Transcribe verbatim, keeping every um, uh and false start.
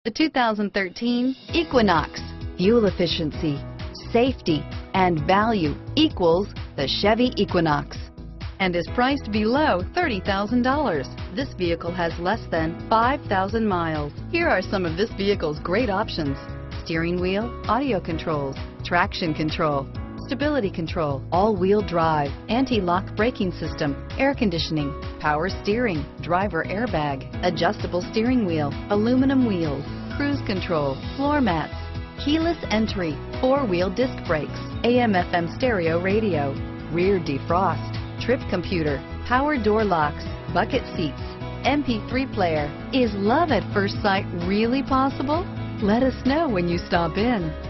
The two thousand thirteen Equinox. Fuel efficiency, safety, and value equals the Chevy Equinox, and is priced below thirty thousand dollars. This vehicle has less than five thousand miles. Here are some of this vehicle's great options: steering wheel audio controls, traction control, stability control, all-wheel drive, anti-lock braking system, air conditioning, power steering, driver airbag, adjustable steering wheel, aluminum wheels, cruise control, floor mats, keyless entry, four-wheel disc brakes, A M F M stereo radio, rear defrost, trip computer, power door locks, bucket seats, M P three player. Is love at first sight really possible? Let us know when you stop in.